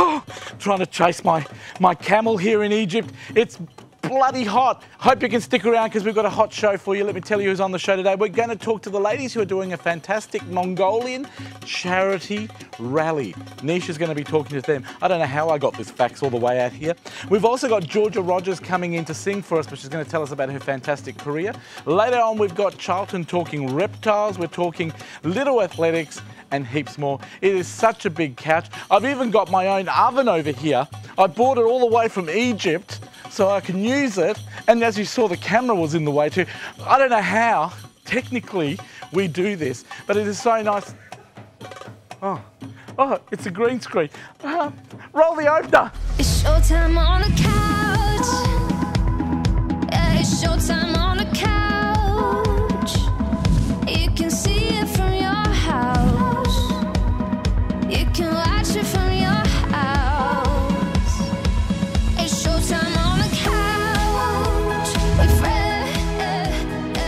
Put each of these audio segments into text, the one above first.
Oh, trying to chase my camel here in Egypt. It's bloody hot. Hope you can stick around because we've got a hot show for you. Let me tell you who's on the show today. We're going to talk to the ladies who are doing a fantastic Mongolian Charity Rally. Neesha's going to be talking to them. I don't know how I got this fax all the way out here. We've also got Georgia Rodgers coming in to sing for us, but she's going to tell us about her fantastic career. Later on, we've got Charlton talking reptiles. We're talking little athletics and heaps more. It is such a big couch. I've even got my own oven over here. I bought it all the way from Egypt so I can use it. And as you saw, the camera was in the way too. I don't know how, technically, we do this, but it is so nice. Oh, it's a green screen. Roll the opener. It's showtime on the couch. Yeah, it's showtime on the couch. You can see it from your house. You can watch it from your house. It's showtime on the couch with friends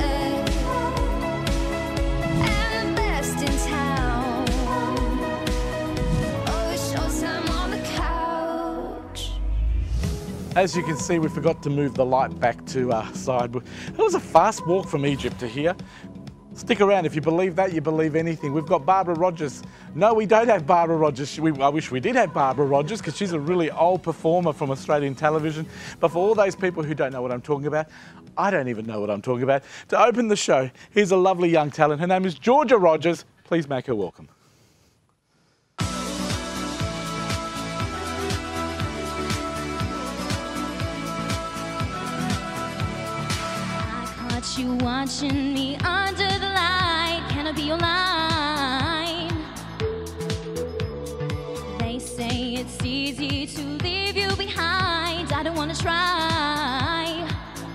and the best in town. Oh, it's showtime on the couch. As you can see, we forgot to move the light back to our side. It was a fast walk from Egypt to here. Stick around. If you believe that, you believe anything. We've got Barbara Rodgers. No, we don't have Barbara Rodgers. I wish we did have Barbara Rodgers because she's a really old performer from Australian television. But for all those people who don't know what I'm talking about, I don't even know what I'm talking about. To open the show, here's a lovely young talent. Her name is Georgia Rodgers. Please make her welcome. You watching me under the light. Can I be your line? They say it's easy to leave you behind. I don't want to try.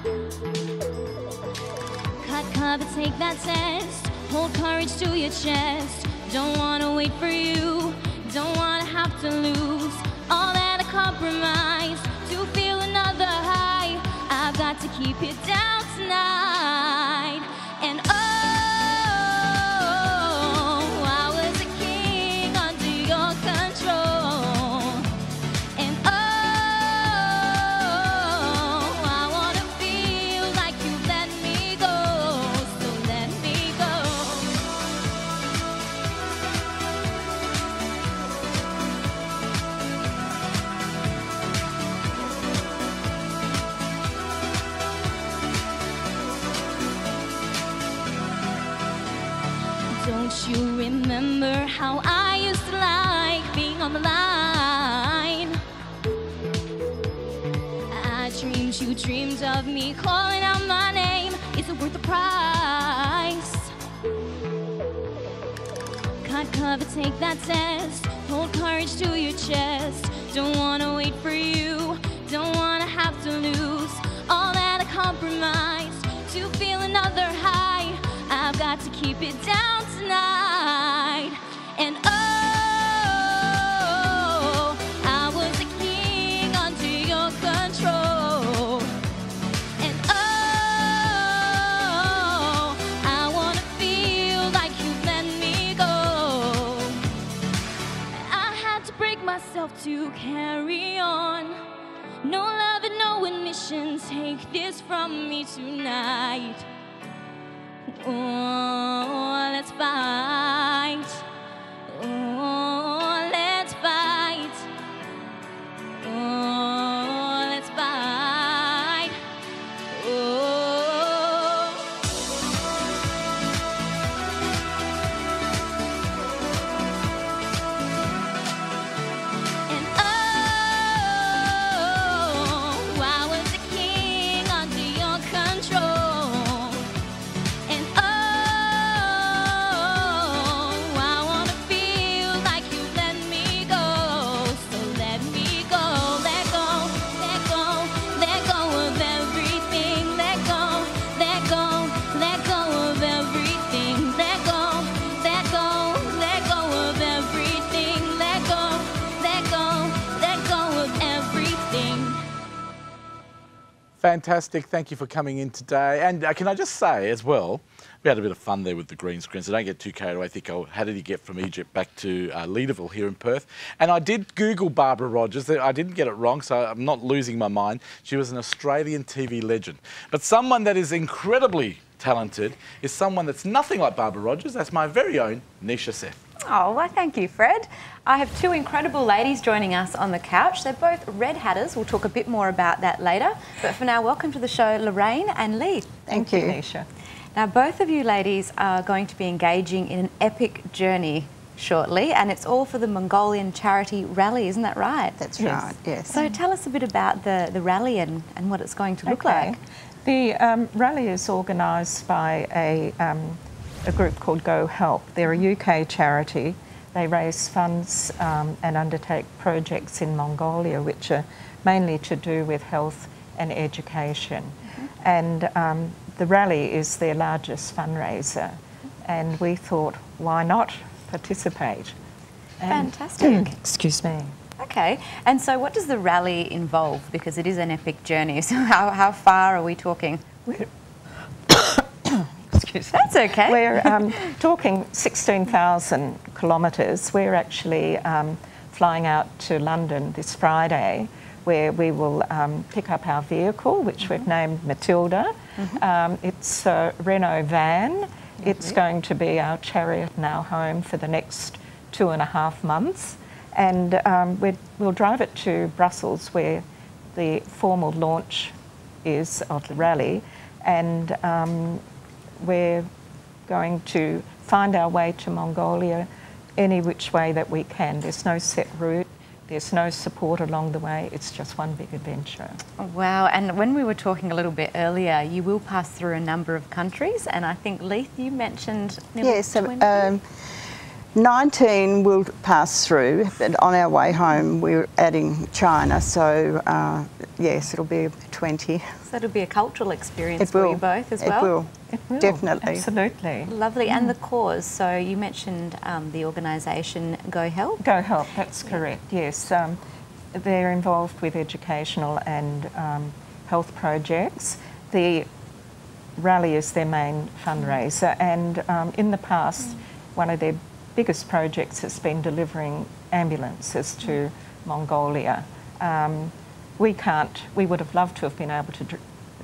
Cut cover, take that test. Hold courage to your chest. Don't want to wait for you. Don't want to have to lose all that I compromise to feel another high. I've got to keep it down tonight. And oh, I was a king under your control. And oh, I want to feel like you let me go. So let me go. Don't you remember how I used to like being on the line? I dreamed you dreamed of me calling out my name. Is it worth the price? Cut cover, take that test. Hold courage to your chest. Don't wanna wait for you. Don't wanna have to lose all that I compromise to feel another high. I've got to keep it down tonight. And oh, I was a king under your control. And oh, I want to feel like you let me go. I had to break myself to carry on. No love and no admission. Take this from me tonight. Oh, let's fight. Oh, let's fight. Oh, let's fight. Oh. And oh, I was the king under your control. And oh, I wanna feel like you let me go. So let me go, let go, let go, let go of everything. Let go, let go, let go of everything. Let go, let go, let go of everything. Let go, let go, let go of everything. Fantastic. Thank you for coming in today. And can I just say as well, We had a bit of fun there with the green screen, so don't get too carried away. Think, oh, how did he get from Egypt back to Leithville here in Perth? And I did Google Barbara Rodgers. I didn't get it wrong, so I'm not losing my mind. She was an Australian TV legend. But someone that is incredibly talented is someone that's nothing like Barbara Rodgers. That's my very own Neesha Seth. Oh, well, thank you, Fred. I have two incredible ladies joining us on the couch. They're both Red Hatters. We'll talk a bit more about that later. But for now, welcome to the show, Laraine and Leith. Thank you, Neesha. Now, both of you ladies are going to be engaging in an epic journey shortly, and it's all for the Mongolian Charity Rally, isn't that right? That's right, yes. So tell us a bit about the rally and what it's going to look like. The rally is organised by a group called Go Help. They're a UK charity. They raise funds and undertake projects in Mongolia, which are mainly to do with health and education. And the rally is their largest fundraiser, and we thought, why not participate? Fantastic. Excuse me. Okay, and so what does the rally involve? Because it is an epic journey, so how far are we talking? Excuse me. That's okay. We're talking 16,000 kilometres. We're actually flying out to London this Friday, where we will pick up our vehicle, which we've named Matilda. It's a Renault van. It's going to be our chariot and our home for the next 2.5 months. And we'll drive it to Brussels, where the formal launch is of the rally. And we're going to find our way to Mongolia any which way that we can. There's no set route. There's no support along the way. It's just one big adventure. Oh, wow. And when we were talking a little bit earlier, you will pass through a number of countries, and I think, Leith, you mentioned nearly 20? 19 will pass through, but on our way home we're adding China, so yes, it'll be 20. So it'll be a cultural experience for you both as well? It will, definitely. Absolutely. Lovely. And the cause, so you mentioned the organisation Go Help? Go Help, that's correct, yes. They're involved with educational and health projects. The rally is their main fundraiser, and in the past, one of their biggest projects has been delivering ambulances to Mongolia. We would have loved to have been able to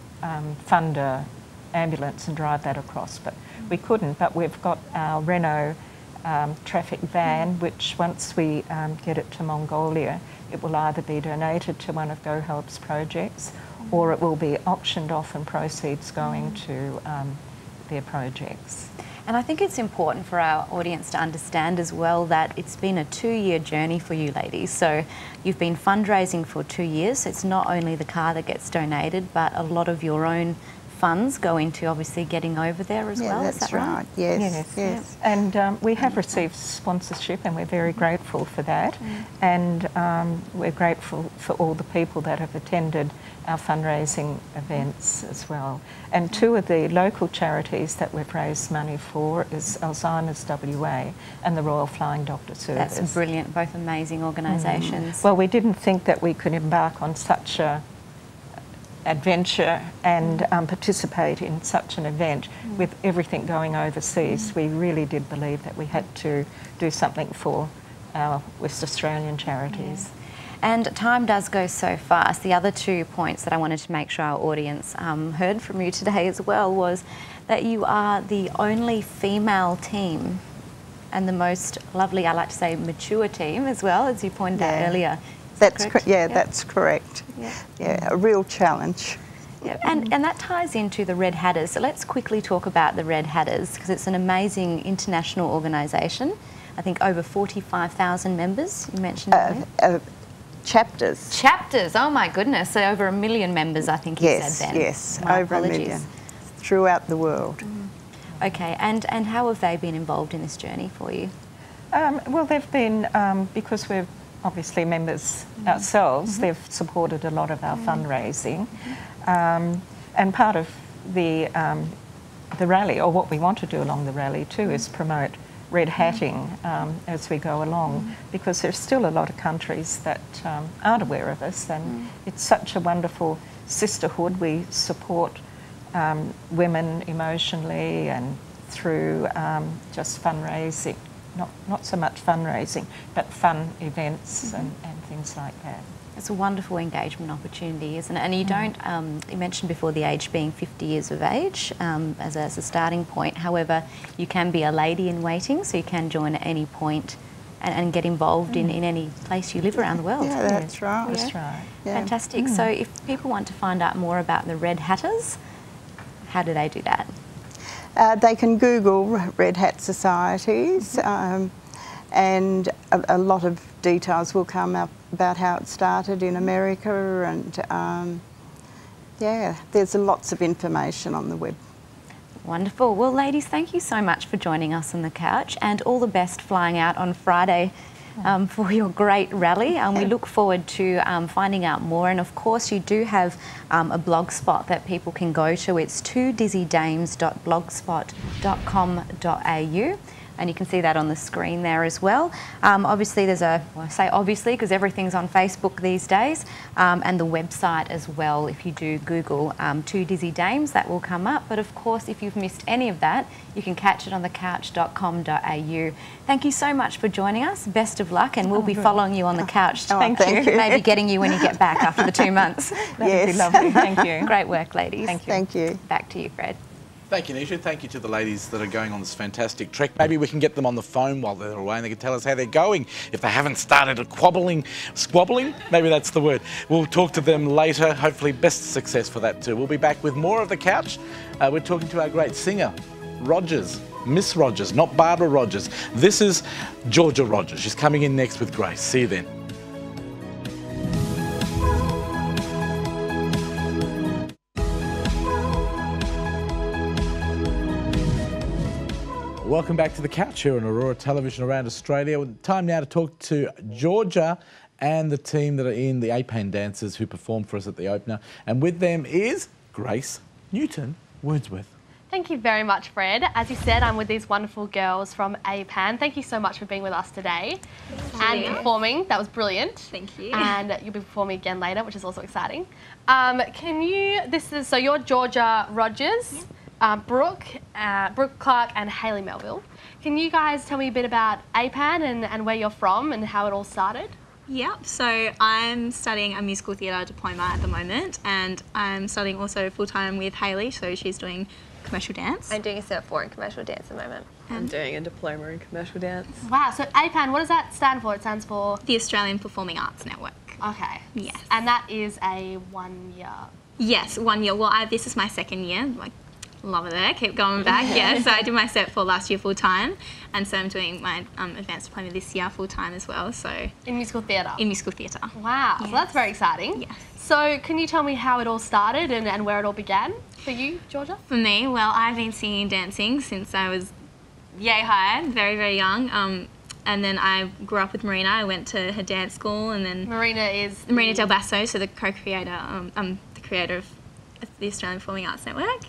fund an ambulance and drive that across, but we couldn't. But we've got our Renault traffic van, which once we get it to Mongolia, it will either be donated to one of Go Help's projects, or it will be auctioned off and proceeds going to their projects. And I think it's important for our audience to understand as well that it's been a 2-year journey for you ladies. So you've been fundraising for 2 years. So it's not only the car that gets donated, but a lot of your own funds go into obviously getting over there as well. That's is that right? Yes, yes. And we have received sponsorship, and we're very grateful for that. And we're grateful for all the people that have attended our fundraising events as well. And 2 of the local charities that we've raised money for is Alzheimer's WA and the Royal Flying Doctor Service. That's brilliant, both amazing organisations. Well, we didn't think that we could embark on such a adventure and participate in such an event with everything going overseas. We really did believe that we had to do something for our West Australian charities. And time does go so fast. The other 2 points that I wanted to make sure our audience heard from you today as well was that you are the only female team and the most lovely, I like to say, mature team as well, as you pointed out earlier. That's that's correct. Yeah, a real challenge. Yeah, and that ties into the Red Hatters. So let's quickly talk about the Red Hatters, because it's an amazing international organisation. I think over 45,000 members, you mentioned earlier. Chapters. Chapters, oh my goodness. So over 1 million members, I think you said then. Yes, My over apologies. 1 million throughout the world. Okay, and how have they been involved in this journey for you? Well, they've been, because we're obviously members ourselves, they've supported a lot of our fundraising. And part of the rally, or what we want to do along the rally too, is promote red hatting as we go along, because there's still a lot of countries that aren't aware of us, and it's such a wonderful sisterhood. We support women emotionally and through just fundraising, not so much fundraising, but fun events and things like that. It's a wonderful engagement opportunity, isn't it? And you don't, you mentioned before the age being 50 years of age as a starting point. However, you can be a lady in waiting, so you can join at any point and get involved in any place you live around the world. Yeah, that's right. That's right. Yeah. Fantastic. So if people want to find out more about the Red Hatters, how do they do that? They can Google Red Hat Societies and a lot of details will come up about how it started in America and yeah, there's lots of information on the web. Wonderful. Well, ladies, thank you so much for joining us on the couch and all the best flying out on Friday for your great rally. We look forward to finding out more, and of course you do have a blog spot that people can go to. It's 2dizzydames.blogspot.com.au. And you can see that on the screen there as well. Obviously there's well, I say obviously because everything's on Facebook these days, and the website as well. If you do Google 2 Dizzy Dames, that will come up. But of course, if you've missed any of that, you can catch it on thecouch.com.au. Thank you so much for joining us. Best of luck, and we'll be following you on the couch. Thank you. Maybe getting you when you get back after the 2 months. That'd be lovely. Thank you. Great work, ladies. Thank you. Thank you. Back to you, Fred. Thank you, Neesha. Thank you to the ladies that are going on this fantastic trek. Maybe we can get them on the phone while they're away and they can tell us how they're going. If they haven't started squabbling, maybe that's the word. We'll talk to them later. Hopefully best success for that too. We'll be back with more of The Couch. We're talking to our great singer, Rodgers. Miss Rodgers, not Barbara Rodgers. This is Georgia Rodgers. She's coming in next with Grace. See you then. Welcome back to The Couch here on Aurora Television around Australia. Time now to talk to Georgia and the team that are in the APAN dancers who performed for us at the opener. And with them is Grace Newton-Wordsworth. Thank you very much, Fred. As you said, I'm with these wonderful girls from APAN. Thank you so much for being with us today and performing. That was brilliant. Thank you. And you'll be performing again later, which is also exciting. So you're Georgia Rodgers. Brooke, Clarke and Hayley Melville. Can you guys tell me a bit about APAN and where you're from and how it all started? Yep, so I'm studying a musical theatre diploma at the moment, and I'm studying also full-time with Hayley, so she's doing commercial dance. I'm doing a Cert 4 in commercial dance at the moment. I'm doing a diploma in commercial dance. Wow, so APAN, what does that stand for? It stands for? The Australian Performing Arts Network. Okay. Yes. And that is a 1 year? Yes, 1 year. Well, this is my second year. Love it there, keep going back. Yeah, so I did my Cert 4 last year full time, and so I'm doing my advanced diploma this year full time as well. So in musical theatre? In musical theatre. Wow, yes. So that's very exciting. Yes. So can you tell me how it all started and where it all began for you, Georgia? For me, well, I've been singing and dancing since I was yay high, very, very young. And then I grew up with Marina. I went to her dance school, and then Marina Del Basso, so the co-creator, the creator of the Australian Performing Arts Network.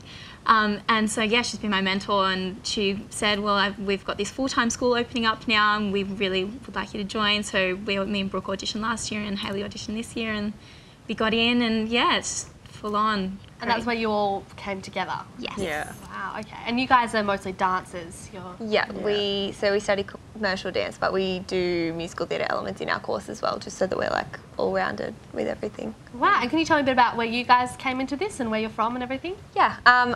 And so, yeah, she's been my mentor, and she said, well, we've got this full-time school opening up now, and we really would like you to join. So me and Brooke auditioned last year, and Hayley auditioned this year, and we got in, and yeah, it's full on. And that's where you all came together? Yes. Yeah. Wow, okay. And you guys are mostly dancers? Yeah, we study commercial dance, but we do musical theatre elements in our course as well, just so that we're like all-rounded with everything. Wow, and can you tell me a bit about where you guys came into this and where you're from and everything? Yeah,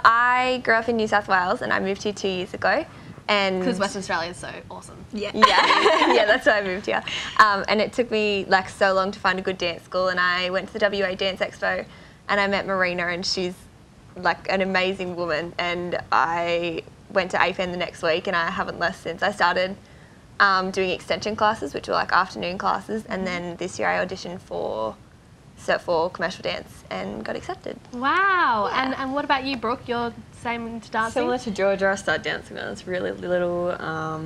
I grew up in New South Wales and I moved here 2 years ago. Because Western Australia is so awesome. Yeah, yeah, that's why I moved here. And it took me like so long to find a good dance school, and I went to the WA Dance Expo and I met Marina, and she's like an amazing woman, and I went to APAN the next week and I haven't left since. I started doing extension classes, which were like afternoon classes, and then this year I auditioned for Cert 4 commercial dance and got accepted. Wow. Yeah. And what about you, Brooke? You're same into dancing? Similar to Georgia, I started dancing when I was really little.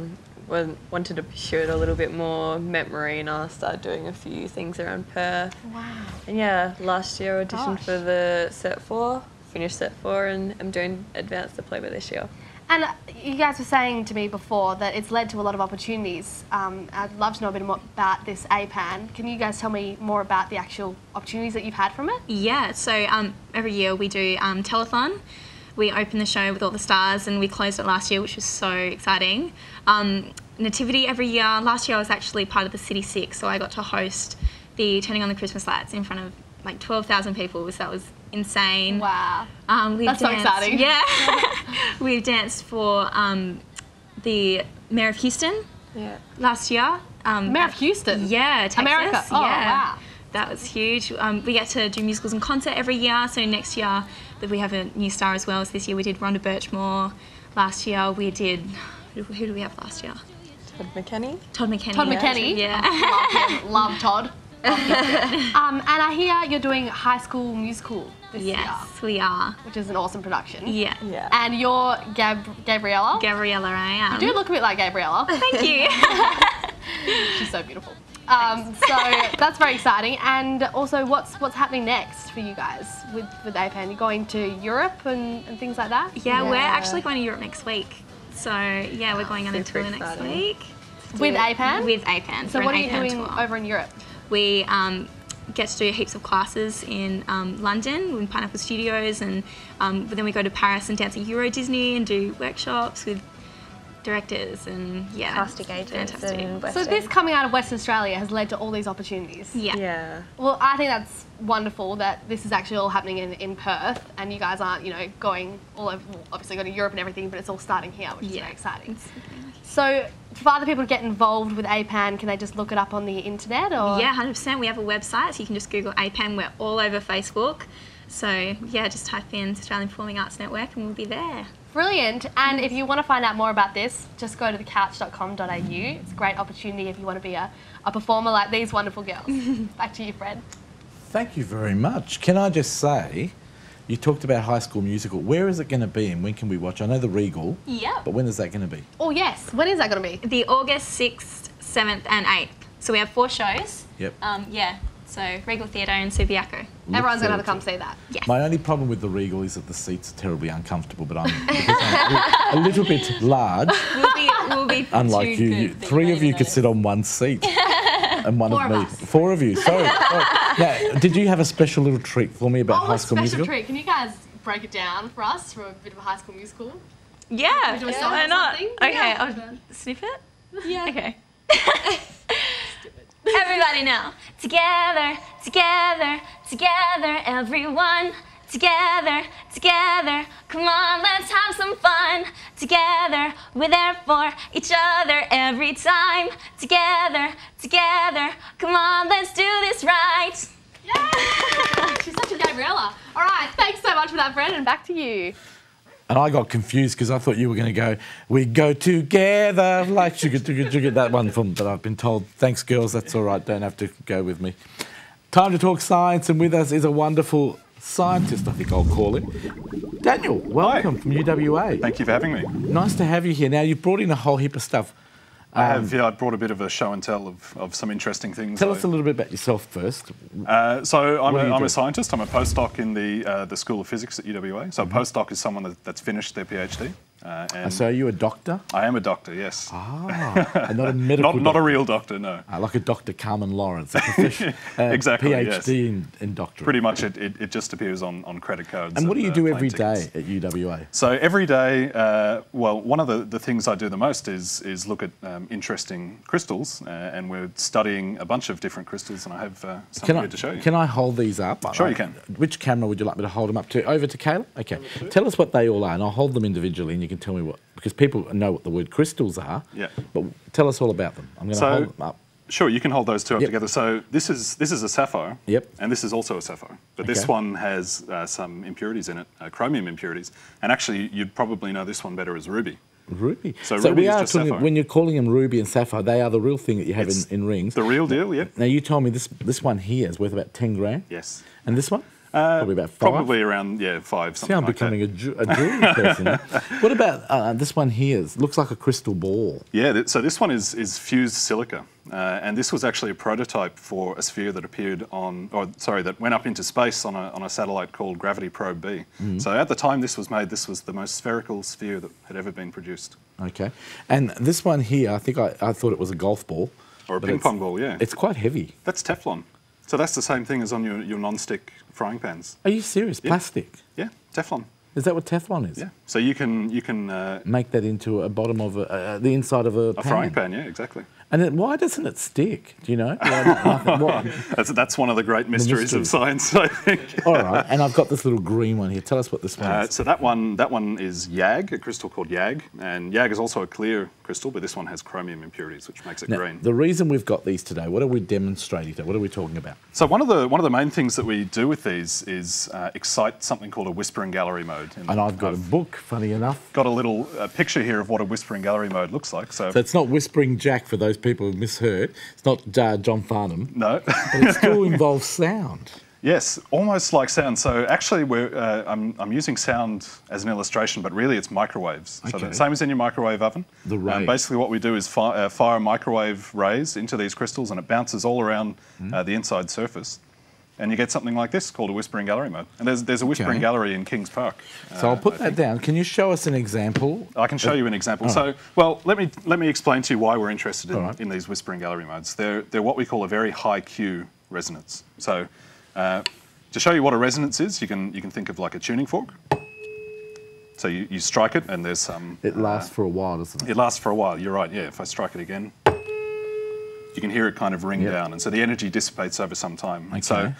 Wanted to pursue it a little bit more, met Marina, started doing a few things around Perth. Wow. And yeah, last year I auditioned for the Cert 4, finished Cert 4, and I'm doing advanced diploma this year. And you guys were saying to me before that it's led to a lot of opportunities. I'd love to know a bit more about this APAN. Can you guys tell me more about the actual opportunities that you've had from it? Yeah, so every year we do telethon, we opened the show with all the stars, and we closed it last year, which was so exciting. Nativity every year. Last year I was actually part of the City Six, so I got to host the Turning on the Christmas Lights in front of like 12,000 people, so that was insane. Wow. That's so exciting. Yeah. We've danced for the Mayor of Houston last year. Mayor of Houston? Yeah, Texas. America. Oh, yeah. wow. That was huge. We get to do musicals and concert every year, so next year that we have a new star as well. So this year we did Rhonda Birchmore. Last year we did, who did we have last year? Todd McKenney. Todd McKenney. Todd McKenney. Yeah. Love him. Love Todd. And I hear you're doing High School Musical this year. Yes, we are. Which is an awesome production. Yeah. Yeah. And you're Gabriella. Gabriella, I am. You do look a bit like Gabriella. Thank you. She's so beautiful. So that's very exciting. And also, what's happening next for you guys with APAN? You're going to Europe and things like that? Yeah, we're actually going to Europe next week. So yeah, we're going on a tour next exciting. week. With APAN? With APAN. So for what an are you APAN doing tour. over in Europe? We get to do heaps of classes in London, in Pineapple Studios, and but then we go to Paris and dance at Euro Disney and do workshops with directors and Casting agents fantastic. and So this coming out of Western Australia has led to all these opportunities. Yeah. Yeah. Well, I think that's wonderful that this is actually all happening in Perth, and you guys aren't, going all over, obviously going to Europe and everything, but it's all starting here, which is very exciting. So for other people to get involved with APAN, can they just look it up on the internet? Or? Yeah, 100%. We have a website, so you can just Google APAN. We're all over Facebook. So yeah, just type in Australian Performing Arts Network and we'll be there. Brilliant. And if you want to find out more about this, just go to thecouch.com.au. It's a great opportunity if you want to be a performer like these wonderful girls. Back to you, Fred. Thank you very much. Can I just say, you talked about High School Musical. Where is it going to be and when can we watch? I know the Regal, Yeah. but when is that going to be? Oh, yes. When is that going to be? The August 6th, 7th and 8th. So we have 4 shows. Yep. Yeah. So Regal Theatre and Subiaco. Everyone's going to have to come see that. Yes. My only problem with the Regal is that the seats are terribly uncomfortable, but I'm a little bit large. We'll be Unlike too you, good, 3 of you could sit on one seat. And one 4 of of me. us. 4 of you, sorry. Now, did you have a special little treat for me about High a School special Musical? treat. Can you guys break it down for us for a bit of a High School Musical? Yeah. We do a song Why or not? something? Okay, Yeah. I'll sniff it. Yeah. Okay. Everybody now. Together, together, together, everyone. Together, together, come on, let's have some fun. Together, we're there for each other every time. Together, together, come on, let's do this right. Yay! She's such a Gabriella. All right, thanks so much for that, Fred, and back to you. And I got confused because I thought you were going to go, we go together like sugar, sugar, sugar, that one from, but I've been told, thanks girls, that's all right, don't have to go with me. Time to talk science, and with us is a wonderful scientist, I think I'll call him. Daniel, welcome from UWA. Thank you for having me. Nice to have you here. Now, you've brought in a whole heap of stuff. I brought a bit of a show and tell of some interesting things. Tell us a little bit about yourself first. So I'm What do you do? a scientist. I'm a postdoc in the School of Physics at UWA. So a postdoc is someone that's finished their PhD. And So are you a doctor? I am a doctor, yes. And not a medical Not a real doctor, no. like a Dr. Carmen Lawrence, a professional Exactly, PhD in doctorate. Pretty much it just appears on credit cards. And what do you do plane every tickets. day at UWA? So every day, well, one of the things I do the most is look at interesting crystals, and we're studying a bunch of different crystals, and I have some here to show you. Can I hold these up? Sure, you can. Which camera would you like me to hold them up to? Over to Kayla? Okay. Tell us what they all are, and I'll hold them individually, and you can tell me what, because people know what the word crystals are. Yeah. But tell us all about them. I'm going to hold them up. Sure, you can hold those two up Yep. together. So this is a sapphire. Yep. And this is also a sapphire. But this Okay. one has some impurities in it, chromium impurities. And actually, you'd probably know this one better as ruby. Ruby. So ruby we is are just talking, sapphire. when you're calling them ruby and sapphire, they are the real thing that you have It's in rings. The real deal, yep. Now, you told me this one here is worth about 10 grand. Yes. And this one? Probably about 5. Probably around, 5, something See, I'm like becoming that. a jewelry person now. What about this one here? Looks like a crystal ball. Yeah, so this one is fused silica. And this was actually a prototype for a sphere that that went up into space on a satellite called Gravity Probe B. So at the time this was made, this was the most spherical sphere that had ever been produced. Okay. And this one here, I think I thought it was a golf ball. Or a but ping pong ball, yeah. It's quite heavy. That's Teflon. So that's the same thing as on your non-stick frying pans. Are you serious? Yeah. Plastic? Yeah, Teflon. Is that what Teflon is? Yeah. So you can make that into a bottom of the inside of a pan. frying pan. Yeah, exactly. And why doesn't it stick? Do you know? Why? That's one of the great mysteries of science, I think. All right, and I've got this little green one here. Tell us what this one is. So that one is YAG, a crystal called YAG, and YAG is also a clear crystal, but this one has chromium impurities, which makes it green. The reason we've got these today, what are we demonstrating today? What are we talking about? So one of the main things that we do with these is excite something called a whispering gallery mode. And I've got a book, funny enough. Got a little picture here of what a whispering gallery mode looks like. So it's not Whispering Jack for those people who misheard. It's not John Farnham. No. But it still involves sound. Yes, almost like sound. So actually, I'm using sound as an illustration, but really it's microwaves. Okay. So the same as in your microwave oven. The ray. Basically, what we do is fire microwave rays into these crystals, and it bounces all around the inside surface. And you get something like this called a whispering gallery mode. And there's a whispering gallery in Kings Park. So I'll put that down. Can you show us an example? I can show you an example. So, let me explain to you why we're interested in these whispering gallery modes. They're what we call a very high Q resonance. So to show you what a resonance is, you can think of like a tuning fork. So you strike it, and there's some. It lasts for a while, doesn't it? It lasts for a while. You're right. Yeah. If I strike it again, you can hear it kind of ring down, and so the energy dissipates over some time. Okay. And so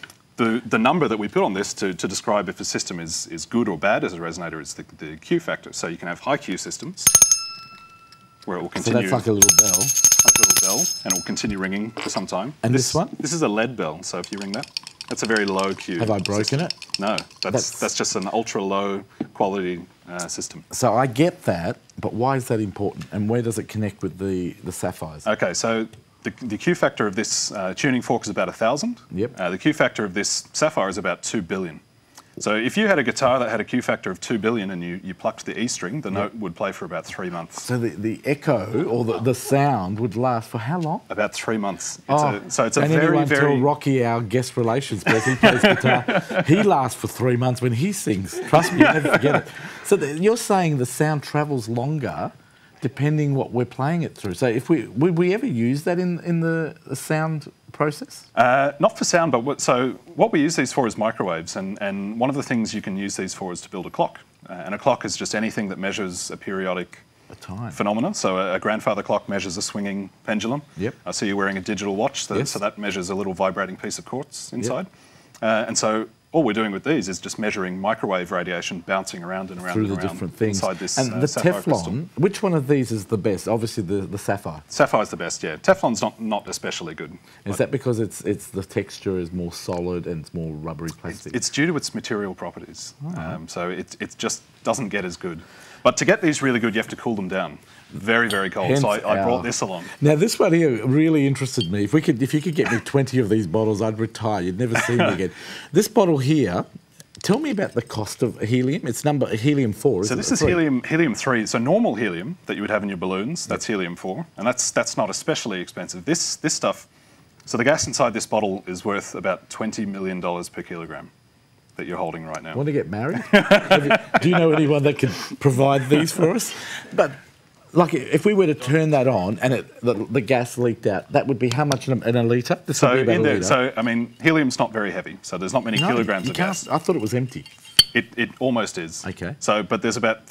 the number that we put on this to describe if a system is good or bad as a resonator is the Q factor. So you can have high Q systems where it will continue. So that's like a little bell. Like a little bell, and it will continue ringing for some time. And this one? This is a lead bell. So if you ring that, that's a very low Q. Have I broken it? No, that's just an ultra low quality system. So I get that, but why is that important, and where does it connect with the sapphires? Okay, so the Q factor of this tuning fork is about 1,000. Yep. The Q factor of this sapphire is about 2 billion. So if you had a guitar that had a Q factor of 2 billion and you plucked the E string, the note would play for about 3 months. So the echo or the sound would last for how long? About 3 months. So it's a very tell Rocky, our guest relations person, he plays guitar. He lasts for 3 months when he sings. Trust me, you never forget it. So you're saying the sound travels longer depending what we're playing it through. So would we ever use that in the sound process? Not for sound, but what we use these for is microwaves, and one of the things you can use these for is to build a clock. And a clock is just anything that measures a periodic phenomenon. So a grandfather clock measures a swinging pendulum. Yep. I see you're wearing a digital watch, so that measures a little vibrating piece of quartz inside. Yep. And so all we're doing with these is just measuring microwave radiation bouncing around and around through and the around different things. Inside this and the sapphire Teflon, crystal. which one of these is the best? Obviously the sapphire. Sapphire's the best, yeah. Teflon's not especially good. Is that because it's the texture is more solid and it's more rubbery plastic? It's due to its material properties. So it just doesn't get as good. But to get these really good, you have to cool them down. Very, very cold. Hence so I brought this along. Now this one here really interested me. If you could get me 20 of these bottles, I'd retire. You'd never see me again. This bottle here. Tell me about the cost of helium. It's helium-4, isn't it? So this is helium-3. So normal helium that you would have in your balloons, that's helium-4, and that's not especially expensive. This stuff, so the gas inside this bottle is worth about $20 million per kilogram that you're holding right now. Want to get married? Do you know anyone that could provide these for us? But like, if we were to turn that on and the gas leaked out, that would be how much in a litre? This would be about a litre. So, I mean, helium's not very heavy, so there's not many kilograms of gas. I thought it was empty. It almost is. Okay. So, but there's about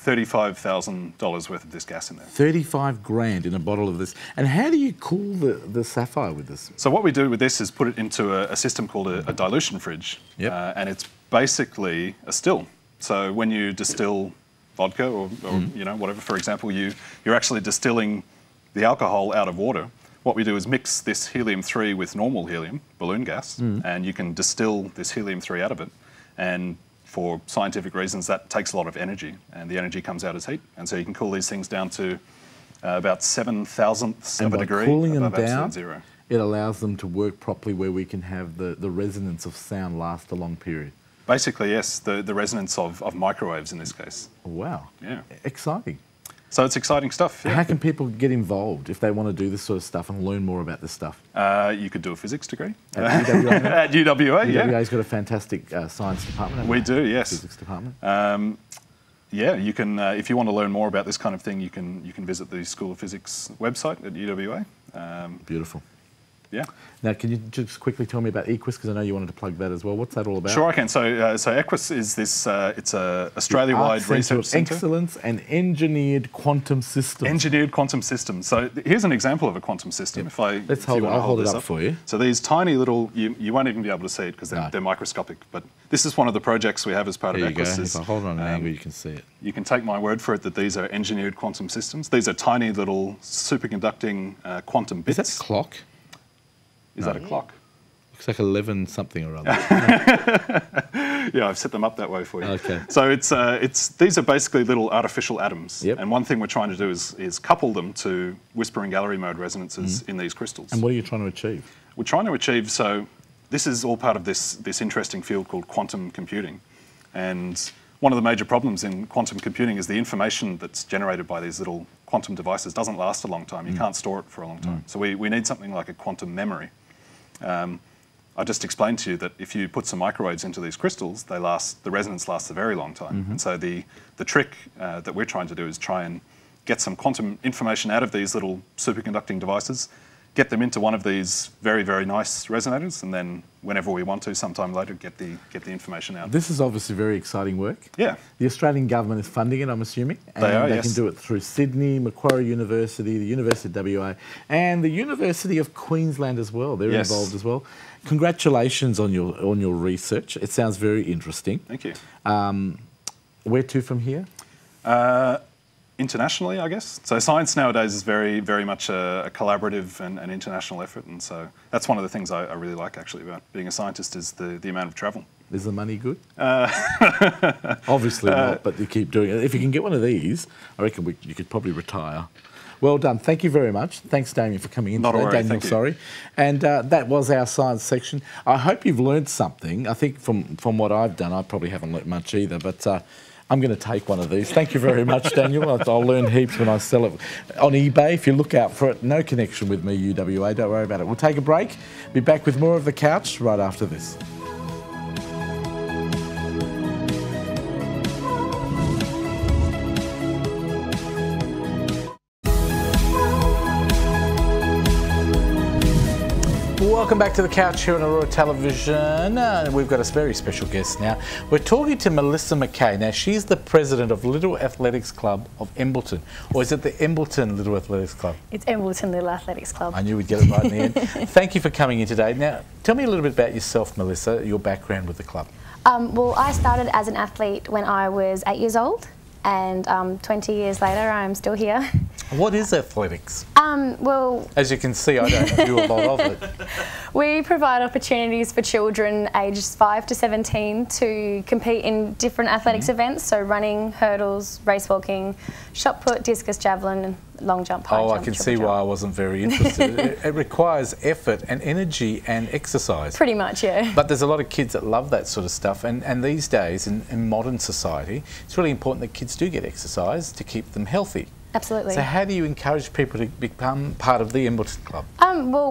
$35,000 worth of this gas in there. 35 grand in a bottle of this. And how do you cool the sapphire with this? So what we do with this is put it into a system called a dilution fridge. Yep. And it's basically a still. So when you distill vodka or whatever, for example, you're actually distilling the alcohol out of water. What we do is mix this helium-3 with normal helium, balloon gas, and you can distill this helium-3 out of it. And for scientific reasons, that takes a lot of energy, and the energy comes out as heat. And so you can cool these things down to about 7,000ths of a degree cooling above them down, absolute zero. It allows them to work properly where we can have the resonance of sound last a long period. Basically, yes, the resonance of microwaves in this case. Wow. Yeah. Exciting. So it's exciting stuff. Yeah. How can people get involved if they want to do this sort of stuff and learn more about this stuff? You could do a physics degree. At UWA? At UWA, yeah. UWA's got a fantastic science department. We do, yes. Physics department. Yeah, you can. If you want to learn more about this kind of thing, you can visit the School of Physics website at UWA. Beautiful. Yeah. Now, can you just quickly tell me about Equus, because I know you wanted to plug that as well. What's that all about? Sure, I can. So Equus is this, it's a Australia-wide research centre. Excellence and engineered quantum systems. Engineered quantum systems. So here's an example of a quantum system. If I Let's hold it. I'll hold it up for you. So these tiny little, you won't even be able to see it because they're microscopic, but this is one of the projects we have as part of Equus. If I hold it on an angle, you can see it. You can take my word for it that these are engineered quantum systems. These are tiny little superconducting quantum bits. Is that a clock? Is that a clock? Looks like 11 something or other. Yeah, I've set them up that way for you. Okay. So these are basically little artificial atoms. Yep. And one thing we're trying to do is couple them to whispering gallery mode resonances in these crystals. And what are you trying to achieve? We're trying to achieve, so this is all part of this interesting field called quantum computing. And one of the major problems in quantum computing is the information that's generated by these little quantum devices doesn't last a long time. You can't store it for a long time. So we need something like a quantum memory. I just explained to you that if you put some microwaves into these crystals, the resonance lasts a very long time. And so the trick that we're trying to do is try and get some quantum information out of these little superconducting devices, get them into one of these very, very nice resonators, and then whenever we want to, sometime later, get the information out. This is obviously very exciting work. Yeah. The Australian government is funding it, I'm assuming. And They are, they yes. can do it through Sydney, Macquarie University, the University of WA, and the University of Queensland as well. They're Yes. involved as well. Congratulations on your research. It sounds very interesting. Thank you. Where to from here? Internationally, I guess. So science nowadays is very, very much a collaborative and an international effort, and so that's one of the things I really like actually about being a scientist is the amount of travel. Is the money good? Obviously not, but you keep doing it. If you can get one of these, I reckon you could probably retire. Well done. Thank you very much. Thanks, Damien, for coming in Not today. a worry, Daniel, thank you. sorry. And that was our science section. I hope you've learned something. I think from what I've done, I probably haven't learnt much either, but I'm going to take one of these. Thank you very much, Daniel. I'll learn heaps when I sell it on eBay. If you look out for it, no connection with me, UWA. Don't worry about it. We'll take a break. Be back with more of The Couch right after this. Welcome back to The Couch here on Aurora Television. We've got a very special guest now. We're talking to Melissa McCagh. Now, she's the president of Little Athletics Club of Embleton. Or is it the Embleton Little Athletics Club? It's Embleton Little Athletics Club. I knew we'd get it right in the end. Thank you for coming in today. Now, tell me a little bit about yourself, Melissa, your background with the club. Well, I started as an athlete when I was 8 years old, and 20 years later, I'm still here. What is athletics? Well, as you can see, I don't do a lot of it. We provide opportunities for children ages 5 to 17 to compete in different athletics events, so running, hurdles, race walking, shot put, discus, javelin, long jump, high jump, I can triple see jump. why I wasn't very interested. It requires effort and energy and exercise. Pretty much, yeah. But there's a lot of kids that love that sort of stuff, and these days in modern society, it's really important that kids do get exercise to keep them healthy. Absolutely. So how do you encourage people to become part of the Embleton Club? Well,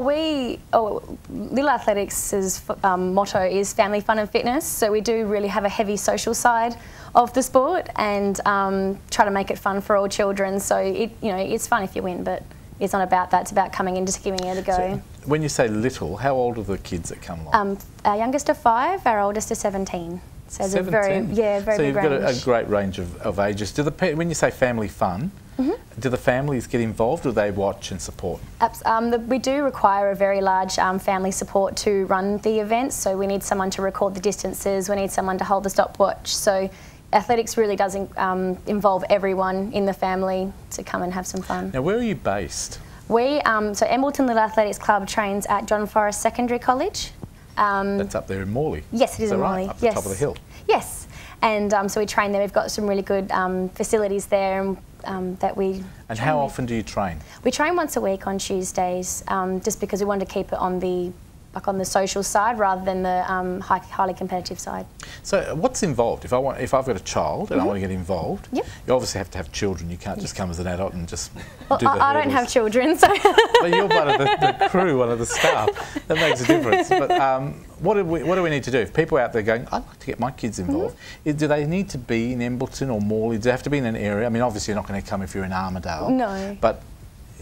Little Athletics' motto is family, fun and fitness, so we do really have a heavy social side of the sport and try to make it fun for all children. So it's fun if you win, but it's not about that. It's about coming in, just giving it a go. So when you say little, how old are the kids that come along? Our youngest are 5, our oldest are 17. So it's a very so big you've range. got a great range of ages. When you say family fun, do the families get involved or do they watch and support? We do require a very large family support to run the events, so we need someone to record the distances, we need someone to hold the stopwatch. So athletics really does involve everyone in the family to come and have some fun. Now, where are you based? So Embleton Little Athletics Club trains at John Forrest Secondary College. That's up there in Morley. Yes, it is in Morley. Up the top of the hill. Yes, and so we train there. We've got some really good facilities there that we. And how often do you train? We train once a week on Tuesdays, just because we wanted to keep it on the social side rather than the highly competitive side. So what's involved? If I've got a child and I want to get involved, you obviously have to have children. You can't just come as an adult and just do the I don't have children, so. But you're one of the crew, one of the staff. That makes a difference. But what do we need to do? If people out there going, I'd like to get my kids involved, do they need to be in Embleton or Morley? Do they have to be in an area? I mean, obviously you're not going to come if you're in Armidale. No. But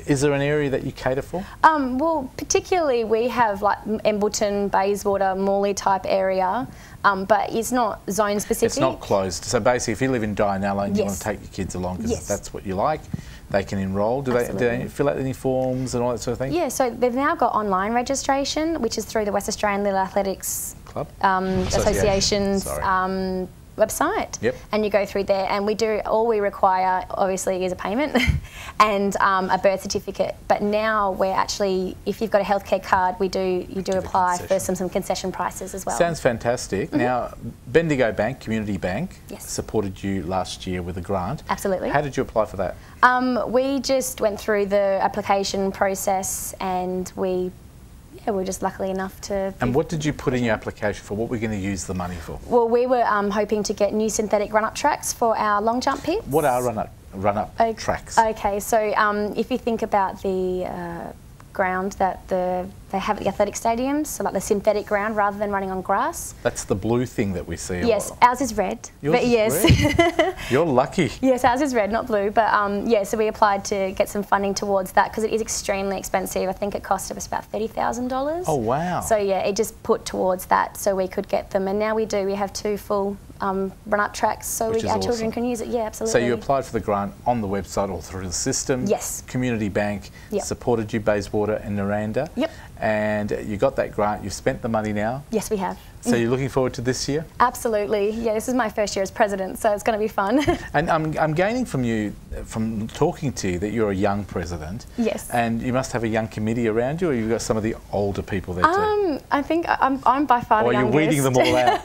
is there an area that you cater for? Well, particularly we have like Embleton, Bayswater, Morley type area, but it's not zone specific. It's not closed. So basically, if you live in Dianella and you want Yes. to take your kids along because Yes. that's what you like, they can enrol. Do they fill out any forms and all that sort of thing? Yeah, so they've now got online registration, which is through the West Australian Little Athletics Club? Association's Sorry. website. Yep. And you go through there, and all we require obviously is a payment and a birth certificate. But now we're actually, if you've got a healthcare card, you do apply for some concession prices as well. Sounds fantastic. Now, Bendigo Bank, Community Bank, Yes. supported you last year with a grant. Absolutely. How did you apply for that? We just went through the application process, and we're just lucky enough to. And what did you put in your application for? What were you going to use the money for? Well, we were hoping to get new synthetic run-up tracks for our long jump pits. What are run-up tracks? Okay, so if you think about the ground that they have at the athletic stadiums, so like the synthetic ground rather than running on grass. That's the blue thing that we see. Yes, ours is red. Yours but is yes. red? You're lucky. Yes, ours is red, not blue. But yeah, so we applied to get some funding towards that because it is extremely expensive. I think it cost us about $30,000. Oh, wow. So yeah, it just put towards that so we could get them. And now we do. We have 2 full run-up tracks so our awesome. children can use it. Yeah, absolutely. So you applied for the grant on the website or through the system? Yes. Community Bank Yep. supported you, Bayswater and Noranda? Yep. And you got that grant, you've spent the money now? Yes, we have. So you're looking forward to this year? Absolutely. Yeah, this is my first year as president, so it's going to be fun. And I'm gaining from you, from talking to you, that you're a young president. Yes. And you must have a young committee around you, or you've got some of the older people there too? I think I'm by far the Or you're youngest. weeding them all out?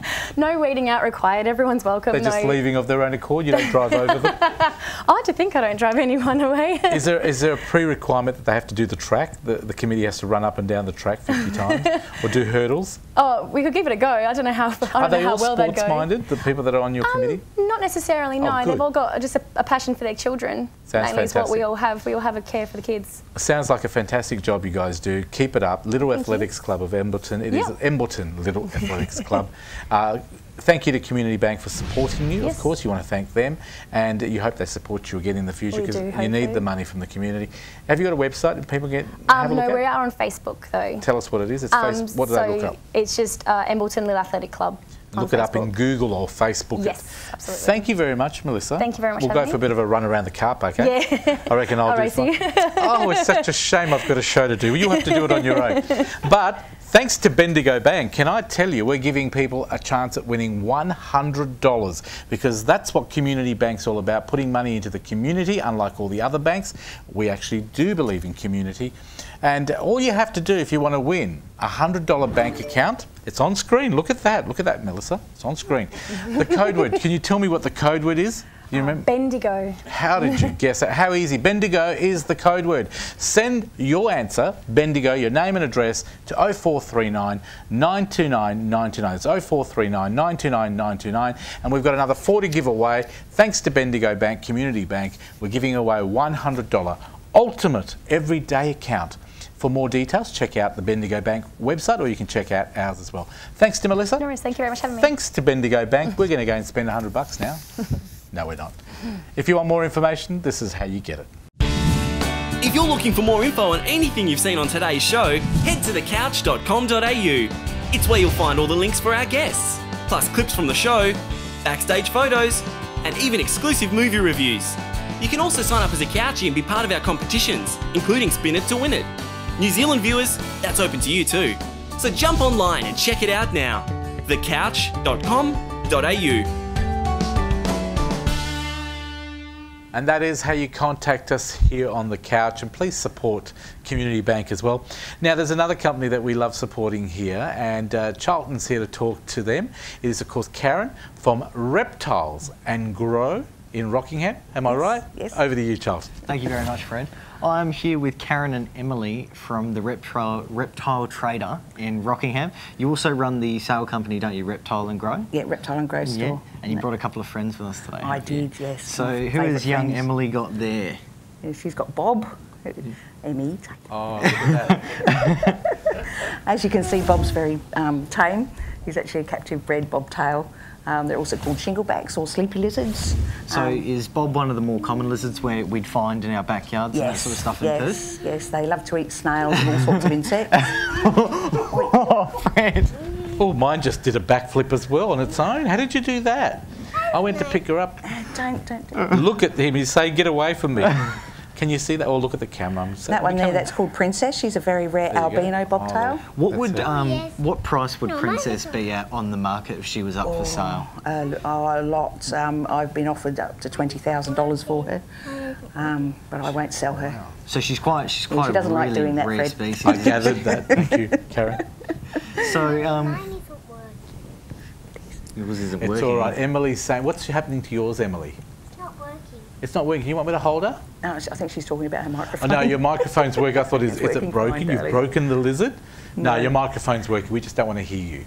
No weeding out required. Everyone's welcome. They're just leaving of their own accord? You don't drive over them? I like to think I don't drive anyone away. Is there a pre-requirement that they have to do the track? The committee has to run up and down the track 50 times? Or do hurdles? Oh, we could give it a go. I don't know how Are they all well they'd go. sports-minded, the people that are on your committee? Not necessarily, no. Oh, good. They've all got just a passion for their children. Sounds Mainly is what we fantastic. all have. We all have a care for the kids. Sounds like a fantastic job you guys do. Keep it up. Little Athletics Club of Embleton. It is Embleton Little Athletics Club. Thank you to Community Bank for supporting you. Yes. Of course, you want to thank them, and you hope they support you again in the future We because do you hope need so. the money from the community. Have you got a website that people get have a look No, at? we are on Facebook though. Tell us what it is. It's what do they look up? It's just Embleton Little Athletic Club. Look it up in Google or Facebook. Yes, absolutely. Thank you very much, Melissa. Thank you very much We'll for go having for a me. bit of a run around the car park, eh? Yeah. I reckon I'll do race fine. you. Oh, it's such a shame I've got a show to do. Well, you have to do it on your own. But thanks to Bendigo Bank, can I tell you, we're giving people a chance at winning $100 because that's what Community Bank's all about, putting money into the community. Unlike all the other banks, we actually do believe in community. And all you have to do if you want to win a $100 bank account, it's on screen. Look at that. Look at that, Melissa. It's on screen. The code word. Can you tell me what the code word is? Do you remember? Bendigo. How did you guess it? How easy. Bendigo is the code word. Send your answer, Bendigo, your name and address, to 0439 929 929. It's 0439 929 929. And we've got another 40 giveaway. Thanks to Bendigo Bank, Community Bank, we're giving away $100 ultimate everyday account. For more details, check out the Bendigo Bank website, or you can check out ours as well. Thanks to Melissa. No worries. Thank you very much for having me. Thanks to Bendigo Bank. We're going to go and spend $100 now. No, we're not. If you want more information, this is how you get it. If you're looking for more info on anything you've seen on today's show, head to thecouch.com.au. It's where you'll find all the links for our guests, plus clips from the show, backstage photos, and even exclusive movie reviews. You can also sign up as a couchie and be part of our competitions, including Spin It to Win It. New Zealand viewers, that's open to you too. So jump online and check it out now. thecouch.com.au. And that is how you contact us here on The Couch. And please support Community Bank as well. Now, there's another company that we love supporting here, and Charlton's here to talk to them. It is, of course, Karen from Reptiles and Grow in Rockingham. Am I right? Yes. Over to you, Charles. Thank you very much, Fred. I'm here with Karen and Emily from the Reptile Trader in Rockingham. You also run the sale company, don't you, Reptile and Grow? Yeah, Reptile and Grow store. Yeah, and you brought a couple of friends with us today. I did, yes. So My who has favourite young friends. Emily got there? Yeah, she's got Bob, Emmy. Oh, look at that. As you can see, Bob's very tame. He's actually a captive bred bobtail They're also called shinglebacks or sleepy lizards. So is Bob one of the more common lizards where we'd find in our backyards and that sort of stuff in Perth? Yes, they love to eat snails and all sorts of insects. Oh, Fred. Oh, mine just did a backflip as well on its own. How did you do that? I went to pick her up. Don't. Look at him. He's saying, "Get away from me." Can you see that? Oh, look at the camera. That one there, that's called Princess. She's a very rare albino bobtail. What price would Princess be at on the market if she was up for sale? A lot. I've been offered up to $20,000 for her, but I won't sell her. Wow. So she's quite She a doesn't really like doing that, rare Fred. species. I gathered that. Thank you, Karen. So yours isn't working. It's all right. Emily's saying, "What's happening to yours, Emily?" It's not working. You want me to hold her? No, I think she's talking about her Oh, microphone. no, your microphone's working. I thought, is it working broken? fine, You've darling. broken the lizard? No, your microphone's working. We just don't want to hear you.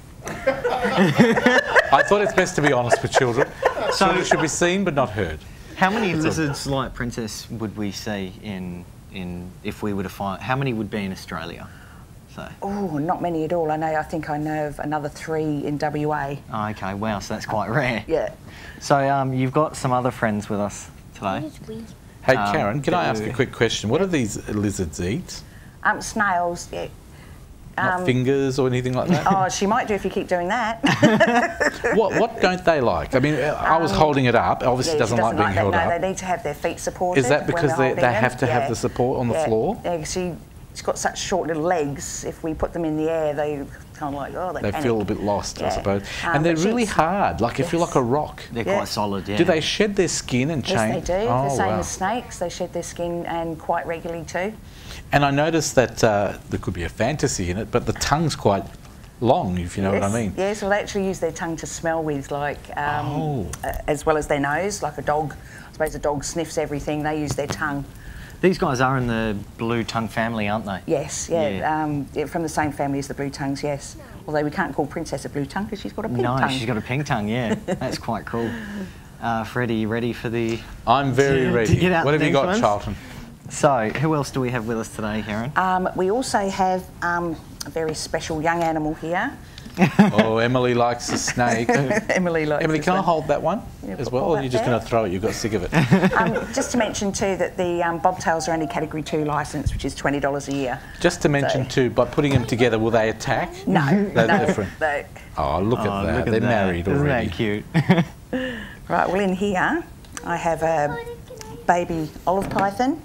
I thought it's best to be honest with children. Children should be seen but not heard. How many lizards like Princess would we see in if we were to find? How many would be in Australia? So. Oh, not many at all. I think I know of another 3 in WA. Oh, okay, wow, so that's quite rare. Yeah. So you've got some other friends with us today. Hey, Karen, can I ask a quick question? What do these lizards eat? Snails, yeah. Not fingers or anything like that? Oh, she might do if you keep doing that. What don't they like? I mean, I was holding it up. Obviously, she doesn't like being held that. up. No, they need to have their feet supported. Is that because when they they're have to holding have the them. support on the floor? Yeah, she's got such short little legs. If we put them in the air, they kind of like, they panic. Feel a bit lost, I Yeah. suppose. And they're really hard. Like, you feel like a rock. They're quite solid, yeah. Do they shed their skin and change? Yes, they do. Oh, the same wow. as snakes. They shed their skin and quite regularly too. And I noticed that there could be a fantasy in it, but the tongue's quite long, if you know what I mean. Yes, well, they actually use their tongue to smell with, like, as well as their nose, like a dog. I suppose a dog sniffs everything. They use their tongue. These guys are in the blue tongue family, aren't they? Yes, from the same family as the blue tongues, yes. Although we can't call Princess a blue tongue because she's got a pink tongue. No, she's got a pink tongue, yeah. That's quite cool. Freddie, you ready for the... I'm very ready. To get out what the have you next got, ones? Charlton? So, who else do we have with us today, Karen? We also have a very special young animal here. Oh, Emily likes a snake. Emily, can I hold that one as well? Or are you just going to throw it? You've got sick of it. Just to mention too that the bobtails are only Category 2 licence, which is $20 a year. Just to mention too, by putting them together, will they attack? No, They're different. No. Oh, look at that. Look at They're that. married already. Isn't that cute? Right, well in here I have a baby olive python.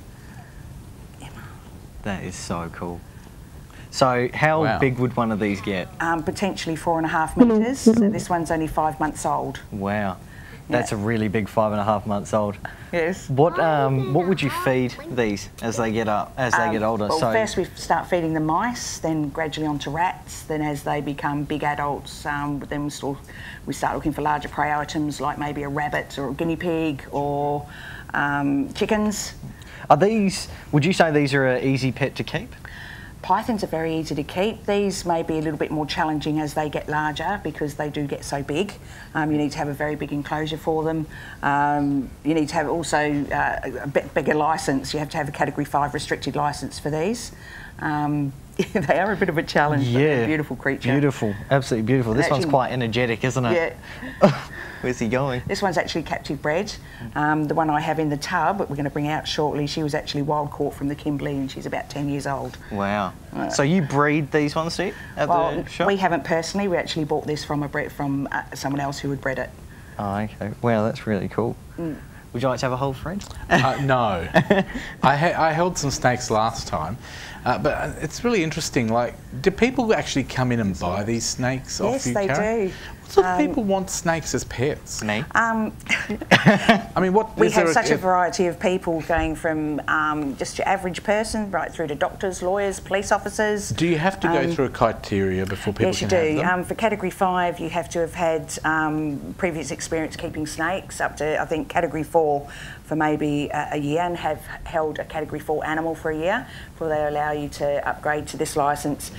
That is so cool. So how big would one of these get? Potentially 4.5 metres. So this one's only 5 months old. Wow. That's a really big 5.5 months old. Yes. What would you feed these as they get older? Well, first we start feeding the mice, then gradually onto rats. Then as they become big adults, then we start looking for larger prey items like maybe a rabbit or a guinea pig or chickens. Would you say these are an easy pet to keep? Pythons are very easy to keep. These may be a little bit more challenging as they get larger because they do get so big. You need to have a very big enclosure for them. You need to have also a bit bigger licence. You have to have a Category 5 restricted licence for these. They are a bit of a challenge, but they're a beautiful creature. Beautiful, absolutely beautiful. This one's quite energetic, isn't it? Yeah. Where's he going? This one's actually captive bred. The one I have in the tub, we're going to bring out shortly, she was actually wild caught from the Kimberley and she's about 10 years old. Wow. So you breed these ones, do you, at the shop? We haven't personally. We actually bought this from someone else who had bred it. Oh, okay. Wow, that's really cool. Would you like to have a hold, Fred? No. I held some snakes last time, but it's really interesting. Like, do people actually come in and buy these snakes off you, Karen? Yes, they do. What sort of people want snakes as pets? Me. I mean, we have such a variety of people going from just your average person right through to doctors, lawyers, police officers. Do you have to go through a criteria before people can have them? Yes, you do. For Category 5, you have to have had previous experience keeping snakes up to, I think, Category 4 for maybe a year and have held a Category 4 animal for a year before they allow you to upgrade to this licence.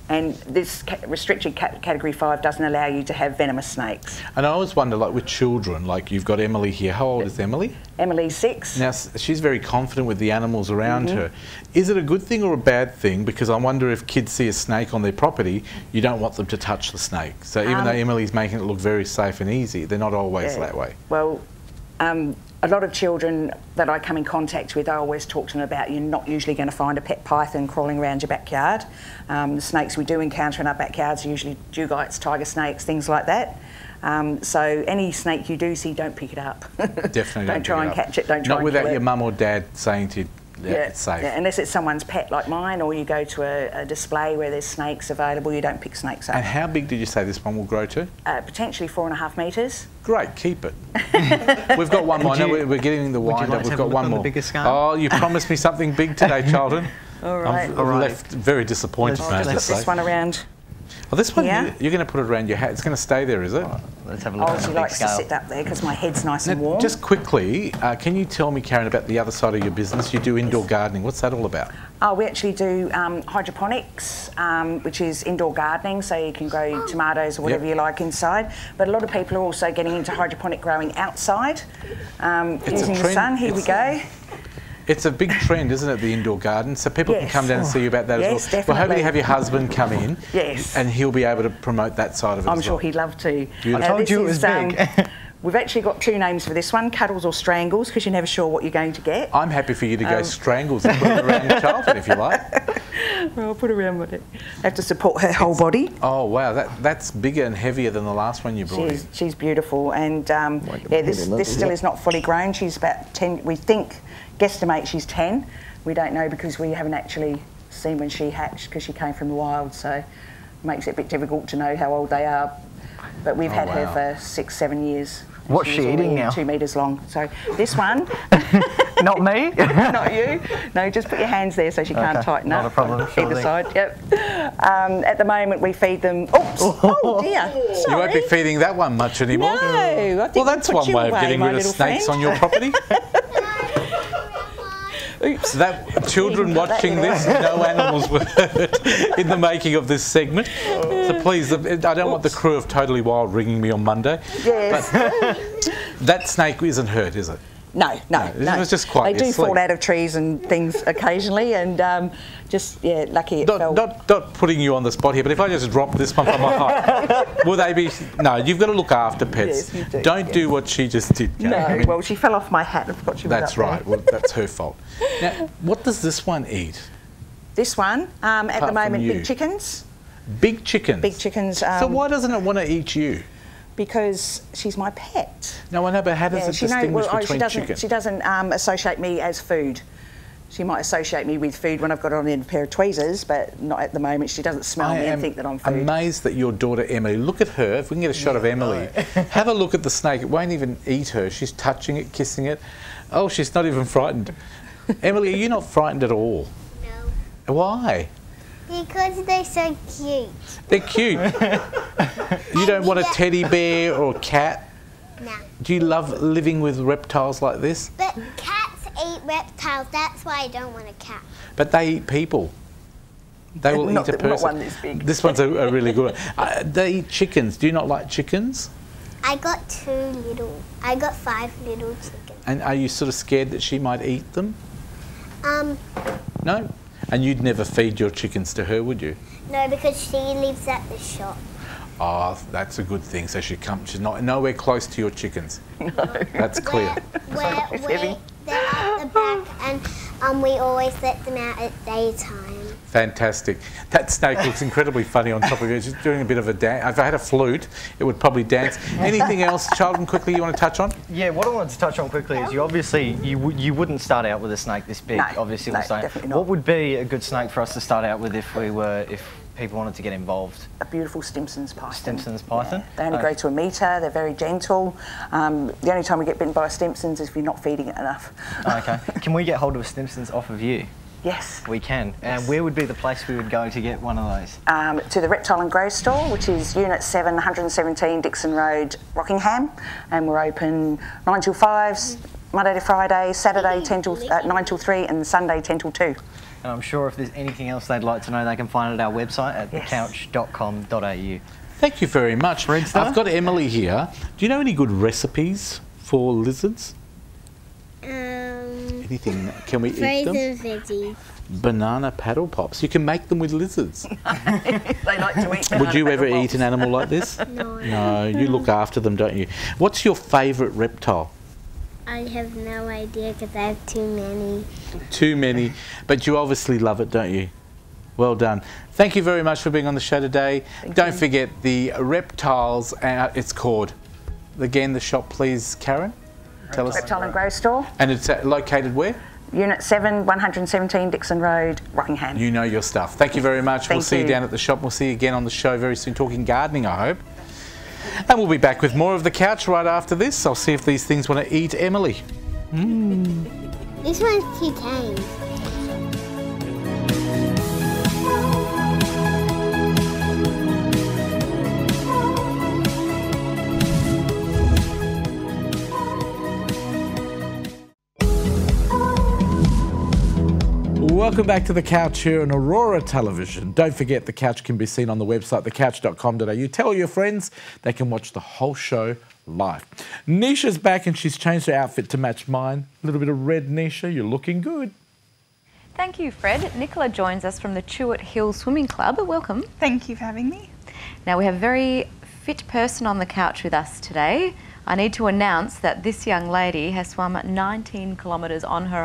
And this restricted category 5 doesn't allow you to have venomous snakes. And I always wonder, like with children, like you've got Emily here. How old is Emily? Emily's 6. Now, she's very confident with the animals around her. Is it a good thing or a bad thing? Because I wonder if kids see a snake on their property, you don't want them to touch the snake. So even though Emily's making it look very safe and easy, they're not always that way. Well, a lot of children that I come in contact with, I always talk to them about you're not usually going to find a pet python crawling around your backyard. The snakes we do encounter in our backyards are usually dugites, tiger snakes, things like that. So any snake you do see, don't pick it up. Definitely don't try and catch it, don't try Not and without kill your it. mum or dad saying to you, it's safe. Yeah, unless it's someone's pet like mine, or you go to a display where there's snakes available, you don't pick snakes up. And how big did you say this one will grow to? Potentially 4.5 metres. Great, keep it. We've got one more. No, we're getting the wind up. We've got one more. Oh, you promised me something big today, Charlton. All right. I'm left very disappointed, Let's put this one around. Oh, this one, Yeah. you're going to put it around your hat. It's going to stay there, is it? Let's have a look at She the big likes to scale. sit up there because my head's nice and warm. Just quickly, can you tell me, Karen, about the other side of your business? You do indoor gardening. What's that all about? Oh, we actually do hydroponics, which is indoor gardening, so you can grow tomatoes or whatever you like inside. But a lot of people are also getting into hydroponic growing outside, using the sun. Here we go. It's a big trend, isn't it, the indoor garden? So people can come down and see you about that as well. Yes, definitely. Well, hopefully have your husband come in. Yes. And he'll be able to promote that side of it I'm as sure well. he'd love to. Beautiful. I told you it was big. We've actually got 2 names for this one, Cuddles or Strangles, because you're never sure what you're going to get. I'm happy for you to go Strangles and put it around Charlton if you like. Well, I'll put around with it. Have to support her whole body. Oh, wow, that's bigger and heavier than the last one you brought in. She's beautiful, and yeah, this still is not fully grown. She's about 10, we think, guesstimate she's 10. We don't know because we haven't actually seen when she hatched because she came from the wild, so it makes it a bit difficult to know how old they are. But we've had her for 6-7 years. What's she eating now? 2 metres long. So this one. Not me? Not you. No, just put your hands there so she can't tighten up. Not a problem. Either side, yep. At the moment we feed them... Oops! Oh dear. Sorry. You won't be feeding that one much anymore. No, I think well, that's one way of getting rid of snakes on your property. Oops. That children watching this, no animals were hurt in the making of this segment. So please, I don't want the crew of Totally Wild ringing me on Monday. Yes. But that snake isn't hurt, is it? No. It was just quite They do asleep. fall out of trees and things occasionally, and just lucky it fell. Not putting you on the spot here, but if I just drop this one from my height, will they be? No, you've got to look after pets. Yes, you do, Don't do what she just did. Karen. No, I mean, well, she fell off my hat. I forgot she was that's up there. right. Well, that's her fault. Now, what does this one eat? This one, at the from moment, you. big chickens. Big chickens. Big chickens. So why doesn't it want to eat you? Because she's my pet. No, I know, but how does it distinguish between chickens? She doesn't associate me as food. She might associate me with food when I've got on a pair of tweezers, but not at the moment. She doesn't smell me and think that I'm food. I'm amazed that your daughter Emily, look at her, if we can get a shot of Emily, have a look at the snake. It won't even eat her. She's touching it, kissing it. Oh, she's not even frightened. Emily, are you not frightened at all? No. Why? Because they're so cute. They're cute. You don't want a teddy bear or a cat? No. Do you love living with reptiles like this? But cats eat reptiles, that's why I don't want a cat. But they eat people. They will eat a person. Not one this big. This one's a really good one. They eat chickens. Do you not like chickens? I got 5 little chickens. And are you sort of scared that she might eat them? No? And you'd never feed your chickens to her, would you? No, because she lives at the shop. Oh, that's a good thing. So she's not nowhere close to your chickens. No. That's clear. They're at the back, and we always let them out at daytime. Fantastic. That snake looks incredibly funny on top of it. She's doing a bit of a dance. If I had a flute, it would probably dance. Anything else, Charlton, quickly you want to touch on? Yeah, what I wanted to touch on quickly is you wouldn't start out with a snake this big, obviously. No, definitely not. What would be a good snake for us to start out with if people wanted to get involved? A beautiful Stimson's python. Stimson's python? Yeah. They only grow to a metre, they're very gentle. The only time we get bitten by a Stimson's is if you're not feeding it enough. Okay. Can we get hold of a Stimson's off of you? Yes. We can. And where would be the place we would go to get one of those? To the Reptile and Grow store, which is Unit 7, 117 Dixon Road, Rockingham. And we're open 9 till 5, Monday to Friday, Saturday 9 till 3 and Sunday 10 till 2. And I'm sure if there's anything else they'd like to know, they can find it at our website at thecouch.com.au. Thank you very much. I've got Emily here. Do you know any good recipes for lizards? Anything? Can we eat them? Frozen veggies. Banana paddle pops. You can make them with lizards. They like to eat Would you ever banana eat an animal like this? No. No, you look after them, don't you? What's your favourite reptile? I have no idea because I have too many. Too many, but you obviously love it, don't you? Well done. Thank you very much for being on the show today. Don't forget the reptiles, it's called, again, the shop, please, Karen? Tell us. Reptile and Grow Store. And it's located where? Unit 7, 117 Dixon Road, Rockingham. You know your stuff. Thank you very much. We'll see you down at the shop. We'll see you again on the show very soon, talking gardening, I hope. And we'll be back with more of The Couch right after this. I'll see if these things want to eat Emily. This one's too tame. Welcome back to The Couch here on Aurora Television. Don't forget The Couch can be seen on the website thecouch.com.au. Tell your friends they can watch the whole show live. Neesha's back and she's changed her outfit to match mine. A little bit of red, Neesha. You're looking good. Thank you, Fred. Nicola joins us from the Chewett Hill Swimming Club. Welcome. Thank you for having me. Now, we have a very fit person on the couch with us today. I need to announce that this young lady has swum 19 kilometres on her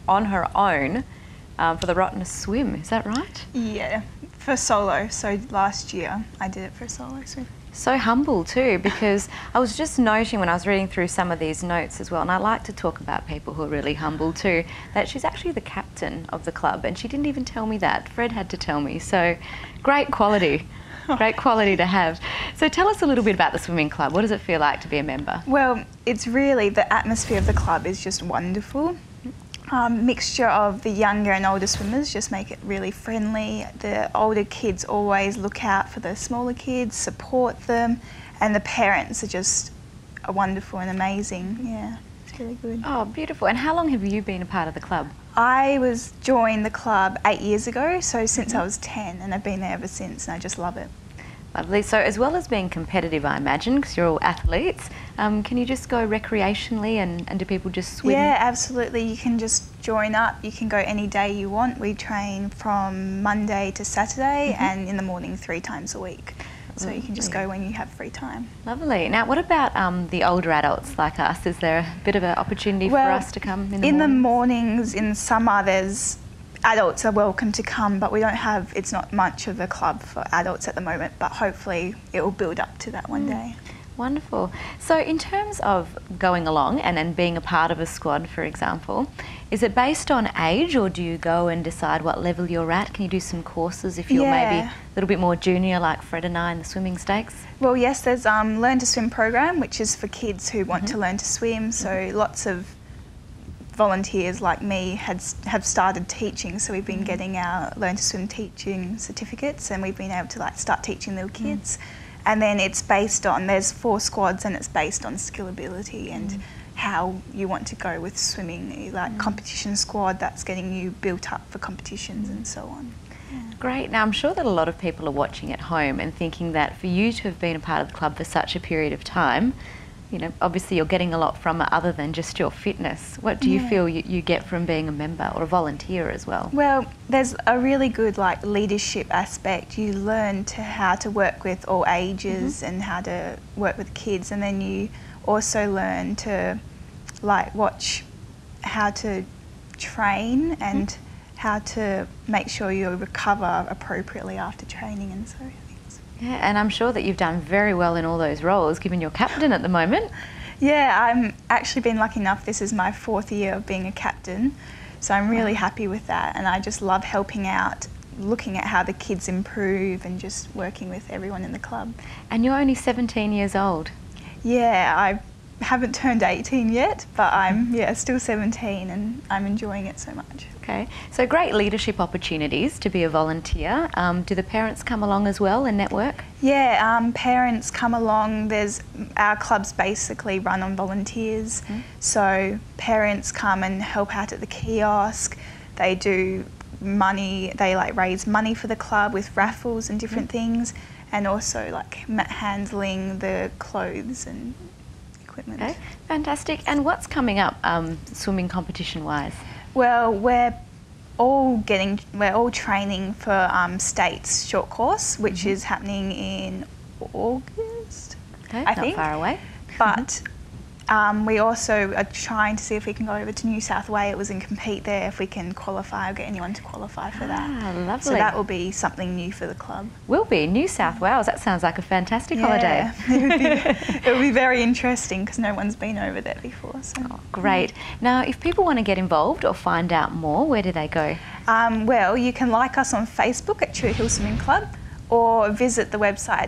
own for the Rottnest Swim. Is that right? Yeah, for solo. So last year I did it for solo swim. So humble too, because I was just noting when I was reading through some of these notes as well, and I like to talk about people who are really humble too, that she's actually the captain of the club, and she didn't even tell me that. Fred had to tell me. So great quality. Great quality to have. So tell us a little bit about the swimming club. What does it feel like to be a member? Well, it's really, the atmosphere of the club is just wonderful. Mixture of the younger and older swimmers just make it really friendly. The older kids always look out for the smaller kids, support them, and the parents are just wonderful and amazing. Yeah, it's really good. Oh, beautiful. And how long have you been a part of the club? I joined the club 8 years ago, so since I was 10, and I've been there ever since, and I just love it. Lovely. So as well as being competitive, I imagine, because you're all athletes, can you just go recreationally and do people just swim? Yeah, absolutely. You can just join up. You can go any day you want. We train from Monday to Saturday and in the morning 3 times a week. So you can just go when you have free time. Lovely. Now, what about the older adults like us? Is there a bit of an opportunity for us to come in the morning? In the mornings, in summer, adults are welcome to come, but we don't have, it's not much of a club for adults at the moment, but hopefully it will build up to that one day. Wonderful. So in terms of going along and being a part of a squad, for example, is it based on age, or do you go and decide what level you're at? Can you do some courses if you're maybe a little bit more junior, like Fred and I in the swimming stakes? Well, yes, there's Learn to Swim program, which is for kids who want to learn to swim. So lots of volunteers like me have started teaching, so we've been getting our Learn to Swim teaching certificates, and we've been able to start teaching little kids. And then it's based on, there's 4 squads, and it's based on skill ability and how you want to go with swimming, like competition squad that's getting you built up for competitions and so on. Great. Now, I'm sure that a lot of people are watching at home and thinking that for you to have been a part of the club for such a period of time, you know, obviously you're getting a lot from it other than just your fitness. What do you feel you get from being a member or a volunteer as well? Well, there's a really good leadership aspect. You learn how to work with all ages and how to work with kids, and then you also learn to watch how to train and how to make sure you recover appropriately after training and so. Yeah, and I'm sure that you've done very well in all those roles, given you're captain at the moment. Yeah, I'm actually been lucky enough. This is my 4th year of being a captain, so I'm really happy with that. And I just love helping out, looking at how the kids improve and just working with everyone in the club. And you're only 17 years old. Yeah, I haven't turned 18 yet, but I'm still 17 and I'm enjoying it so much. Okay, so great leadership opportunities to be a volunteer. Do the parents come along as well and network? Yeah, parents come along. Our club's basically run on volunteers, so parents come and help out at the kiosk. They do money. They like raise money for the club with raffles and different things, and also like handling the clothes and equipment. Okay, fantastic. And what's coming up swimming competition-wise? Well, we're all training for States short course, which is happening in August. Okay, I not think. far away. But we also are trying to see if we can go over to New South Wales and compete there, if we can qualify or get anyone to qualify for that. Lovely. So that will be something new for the club. Will be. New South Wales. That sounds like a fantastic holiday. It would be very interesting because no one's been over there before. So. Oh, great. Now, if people want to get involved or find out more, where do they go? Well, you can like us on Facebook at Chewett Hill Swimming Club, or visit the website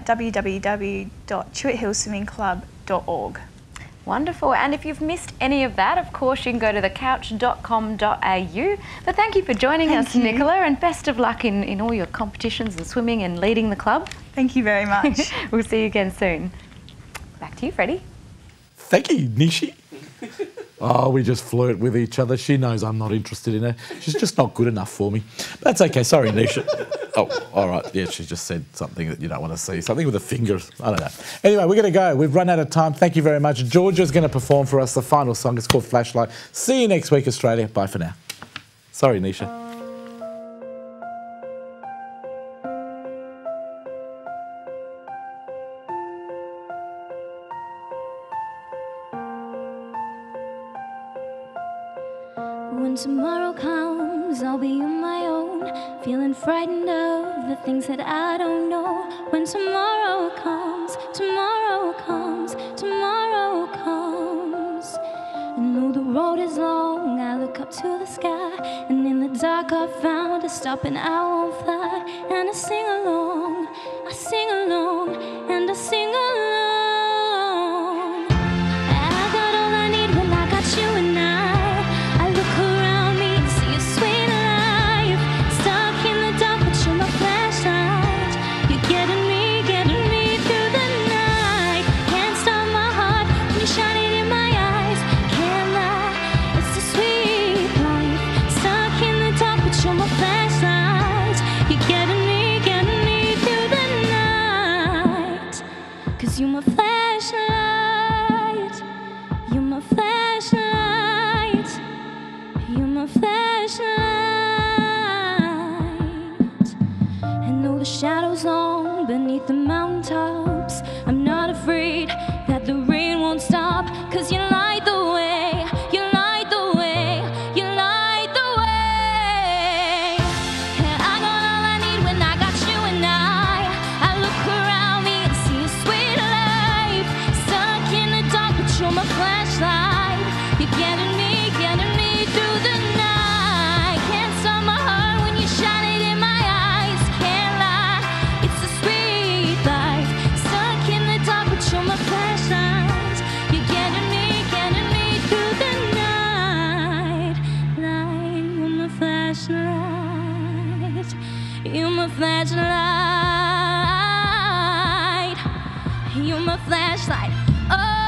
www.chewettehillswimmingclub.org. Wonderful. And if you've missed any of that, of course, you can go to thecouch.com.au. But thank you for joining us, Nicola, and best of luck in all your competitions and swimming and leading the club. Thank you very much. We'll see you again soon. Back to you, Freddie. Thank you, Nishi. Oh, we just flirt with each other. She knows I'm not interested in her. She's just not good enough for me. That's okay. Sorry, Neesha. Oh, all right. Yeah, she just said something that you don't want to see. Something with a finger. I don't know. Anyway, we're going to go. We've run out of time. Thank you very much. Georgia's going to perform for us the final song. It's called Flashlight. See you next week, Australia. Bye for now. Sorry, Neesha. When tomorrow comes, I'll be on my own, feeling frightened of the things that I don't know. When tomorrow comes, tomorrow comes, tomorrow comes. And though the road is long, I look up to the sky, and in the dark I found a stop and I won't fly. And I sing along, and I sing along. I got all I need when I got you and I look around me and see a sweet life. Stuck in the dark, but you're my flashlight. You're getting me through the night. Can't stop my heart when you shine it in my eyes. Can't lie, it's a sweet life. Stuck in the dark, but you're my flashlight. You're getting me through the night. 'Cause you're my flashlight. You're my flashlight. You're my flashlight. And though the shadows long beneath the mountaintops, I'm not afraid that the rain won't stop. 'Cause you light the way, you light the way, you light the way. And I got all I need when I got you and I look around me and see a sweet life. Stuck in the dark, but you're my flashlight. You're getting me through the night. Can't stop my heart when you shine it in my eyes. Can't lie, it's a sweet life. Stuck in the dark, but you're my flashlight. You're getting me through the night. You're my flashlight. You're my flashlight. You're my flashlight. Oh.